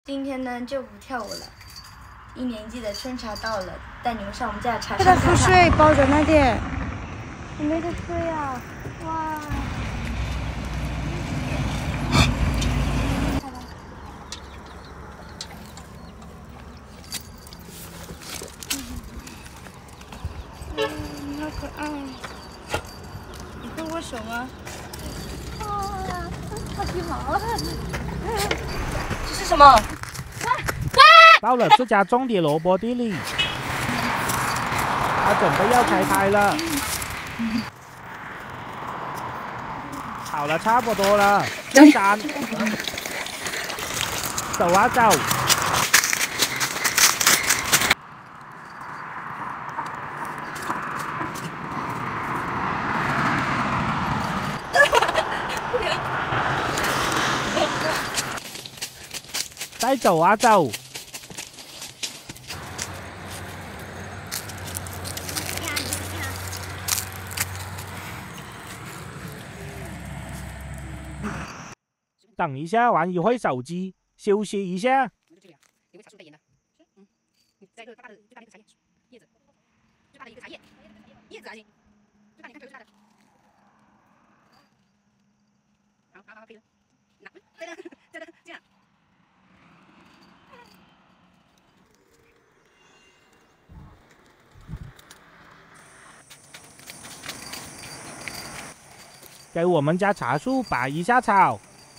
今天呢就不跳舞了。一年级的春茶到了，带你们上我们家的茶给他喝水，保证那点。你没得水啊！哇！好可爱。你会握手吗？哇，好皮毛啊！这是什么？ 到了这家种的萝卜地里，他准备要开拍了。好了，差不多了。3，走啊走。再走啊走。等一下，玩一会手机，休息一下。 有个茶树带盐的，在一个大的最大的一个茶叶叶子，最大的一个茶叶叶子还行，最大你看头最大的，好可以了，拿这个这样。 给我们家茶树拔一下草。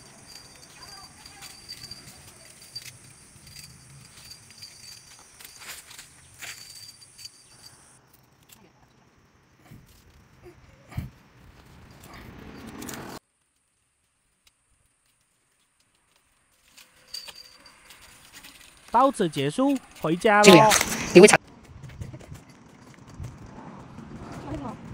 到此结束，回家喽。 你会查。